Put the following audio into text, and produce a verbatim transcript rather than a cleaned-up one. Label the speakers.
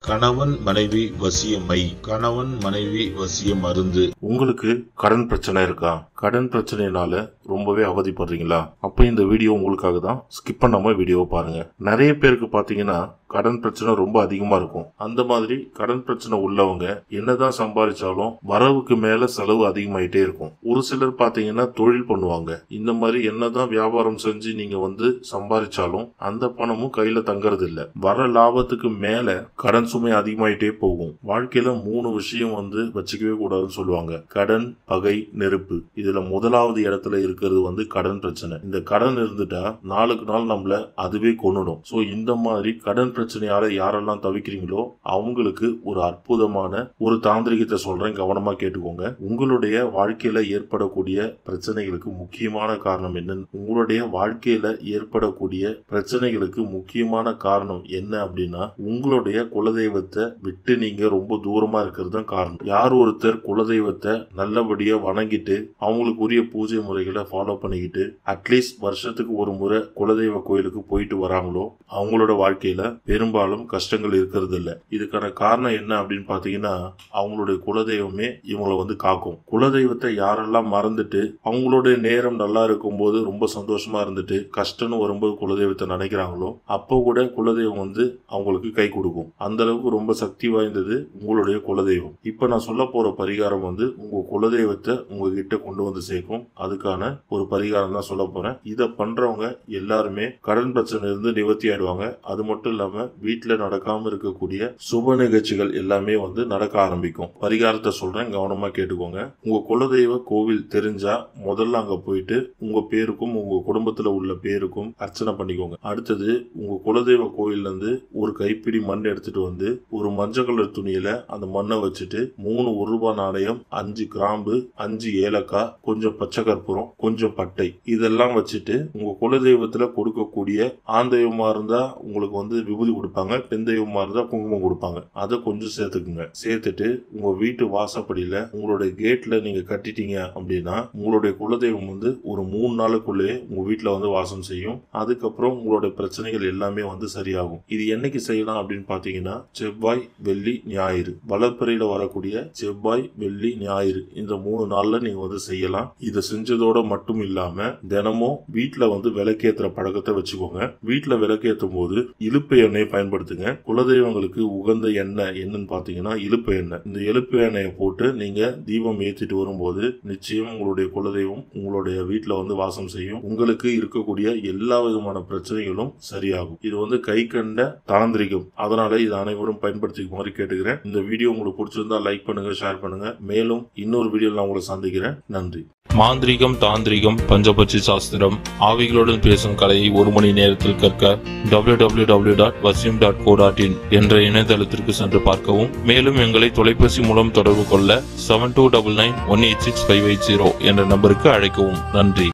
Speaker 1: கணவன் மனைவி வசியமை, கணவன் மனைவி வசிய மருந்து.
Speaker 2: உங்களுக்கு கடன் பிரச்சனை இருக்கா? கடன் பிரச்சனைனால ரொம்பவே அவதிப்படுறீங்களா? அப்ப இந்த வீடியோ உங்களுக்காக தான். ஸ்கிப் பண்ணாம வீடியோவை பாருங்க. நிறைய பேருக்கு பாத்தீங்கன்னா கடன் பிரச்சனை ரொம்ப அதிகமா இருக்கும். அந்த மாதிரி கடன் பிரச்சனை உள்ளவங்க என்னதான் சம்பாதிச்சாலும் வரவுக்கு மேல செலவு அதிகமாயிட்டே இருக்கும். ஒரு சிலர் பாத்தீங்கன்னா தொழில் பண்ணுவாங்க. இந்த மாதிரி என்னதான் வியாபாரம் செஞ்சு நீங்க வந்து சம்பாதிச்சாலும் அந்த பணமும் கையில தங்கறது இல்ல. வர லாபத்துக்கு மேல கடன் சுமை அதிகமாயிட்டே போகும். வாழ்க்கையில மூணு விஷயம் வந்து வச்சுக்கவே கூடாதுன்னு சொல்லுவாங்க. கடன், பகை, நெருப்பு. இதுல முதலாவது இடத்துல இருக்கிறது வந்து கடன் பிரச்சனை. இந்த கடன் இருந்துட்டா நாளுக்கு நாள் நம்மள அதுவே கொன்னுடும். சோ இந்த மாதிரி கடன் பிரச்சனையால யாரெல்லாம் தவிக்கிறீங்களோ அவங்களுக்கு ஒரு அற்புதமான ஒரு தாந்திரிகத்தை சொல்றேன், கவனமா கேட்டுக்கோங்க. உங்களுடைய வாழ்க்கையில ஏற்படக்கூடிய பிரச்சனைகளுக்கு முக்கியமான காரணம் என்ன? உங்களுடைய வாழ்க்கையில ஏற்படக்கூடிய பிரச்சனைகளுக்கு முக்கியமான காரணம் என்ன அப்படின்னா உங்களுடைய குலதெய்வத்தை விட்டு நீங்க ரொம்ப தூரமா இருக்கிறது தான் காரணம். யார் ஒருத்தர் குலதெய்வத்தை நல்லபடியா வணங்கிட்டு அவங்களுக்கு உரிய பூஜை முறைகளை ஃபாலோ பண்ணிக்கிட்டு அட்லீஸ்ட் வருஷத்துக்கு ஒரு முறை குலதெய்வ கோயிலுக்கு போயிட்டு வராங்களோ அவங்களோட வாழ்க்கையில பெரும்பாலும் கஷ்டங்கள் இருக்கிறது இல்ல. இதுக்கான காரணம் என்ன அப்படின்னு பாத்தீங்கன்னா அவங்களுடைய குலதெய்வமே இவங்களை வந்து காக்கும். குலதெய்வத்தை யாரெல்லாம் மறந்துட்டு அவங்களுடைய நேரம் நல்லா இருக்கும் போது ரொம்ப சந்தோஷமா இருந்துட்டு கஷ்டம்னு வரும்போது குலதெய்வத்தை நினைக்கிறாங்களோ அப்போ கூட குலதெய்வம் வந்து அவங்களுக்கு கை கொடுக்கும். அந்த அளவுக்கு ரொம்ப சக்தி வாய்ந்தது உங்களுடைய குலதெய்வம். இப்ப நான் சொல்ல போற பரிகாரம் வந்து உங்க குலதெய்வத்தை உங்ககிட்ட கொண்டு வந்து சேர்க்கும். அதுக்கான ஒரு பரிகாரம் தான் சொல்ல போறேன். இத பண்றவங்க எல்லாருமே கடன் பிரச்சனை இருந்து நிவர்த்தி ஆயிடுவாங்க. அது மட்டும் இல்லாம வீட்டுல நடக்காம இருக்கக்கூடிய சுப நிகழ்ச்சிகள் எல்லாமே வந்து நடக்க ஆரம்பிக்கும். பரிகாரத்தை சொல்றேன், கவனமா கேட்டுக்கோங்க. உங்க குலதெய்வ கோவில் தெரிஞ்சா முதல்ல அங்க போயிட்டு உங்க பேருக்கும் உங்க குடும்பத்துல உள்ள பேருக்கும் அர்ச்சனை பண்ணிக்கோங்க. அடுத்தது உங்க குலதெய்வ கோயில்ல இருந்து ஒரு கைப்பிடி மண் எடுத்துட்டு வந்து ஒரு மஞ்சள் கலர் துணியில அந்த மண்ணை வச்சுட்டு மூணு ஒரு ரூபாய் நாணயம், அஞ்சு கிராம்பு, அஞ்சு ஏலக்காய், கொஞ்சம் பச்சை கற்பூரம், கொஞ்சம் பட்டை இதெல்லாம் வச்சுட்டு உங்க குலதெய்வத்துல கொடுக்கக்கூடிய ஆண் தெய்வமா இருந்தா உங்களுக்கு வந்து விபூதி கொடுப்பாங்க, பெண் தெய்வமா இருந்தா குங்குமம் கொடுப்பாங்க. அதை கொஞ்சம் சேர்த்துக்குங்க. சேர்த்துட்டு உங்க வீட்டு வாசப்படியில உங்களுடைய கேட்ல நீங்க கட்டிட்டீங்க அப்படின்னா உங்களுடைய குலதெய்வம் வந்து ஒரு மூணு நாளுக்குள்ளே உங்க வீட்டுல வந்து வாசம் செய்யும். அதுக்கப்புறம் உங்களுடைய பிரச்சனைகள் எல்லாமே வந்து சரியாகும். இது என்னைக்கு செய்யலாம் அப்படின்னு பாத்தீங்கன்னா செவ்வாய், வெள்ளி, ஞாயிறு. வளர்ப்பிறையில வரக்கூடிய செவ்வாய், வெள்ளி, ஞாயிறு இந்த மூணு நாள்ல நீங்க வந்து செய்யலாம். இதை செஞ்சதோட மட்டும் இல்லாம தினமும் வீட்டுல வந்து விளக்கேற்றுற பழக்கத்தை வச்சுக்கோங்க. வீட்டுல விளக்கேற்றும் போது இலுப்பை எண்ணெயை பயன்படுத்துங்க. குலதெய்வங்களுக்கு உகந்த எண்ணெய் என்னன்னு பாத்தீங்கன்னா இலுப்பை எண்ணெய். இந்த இலுப்பை எண்ணெயை போட்டு நீங்க தீபம் ஏற்றிட்டு வரும்போது நிச்சயம் உங்களுடைய குலதெய்வம் உங்களுடைய வீட்டுல வந்து வாசம் செய்யும். உங்களுக்கு இருக்கக்கூடிய எல்லா விதமான பிரச்சனைகளும் சரியாகும். இது வந்து கை கண்ட தாந்திரிகம். அதனால இது அனைவரும் பயன்படுத்திக்குமாறு கேட்டுக்கிறேன். இந்த வீடியோ உங்களுக்கு பிடிச்சிருந்தா லைக் பண்ணுங்க, ஷேர் பண்ணுங்க. மேலும் இன்னொரு வீடியோல நான் உங்களை சந்திக்கிறேன். நன்றி.
Speaker 3: மாந்திரிகம், தாந்திரிகம், பஞ்சபட்சி சாஸ்திரம், ஆவிகளுடன் பேசும் கலையை ஒரு மணி நேரத்தில் கற்க டபிள்யூ டபிள்யூ டபிள்யூ டாட் வசியம் டாட் கோ டாட் இன் என்ற இணையதளத்திற்கு சென்று பார்க்கவும். மேலும் எங்களை தொலைபேசி மூலம் தொடர்பு கொள்ள seven two double nine one eight six five eight zero என்ற நம்பருக்கு அழைக்கவும். நன்றி.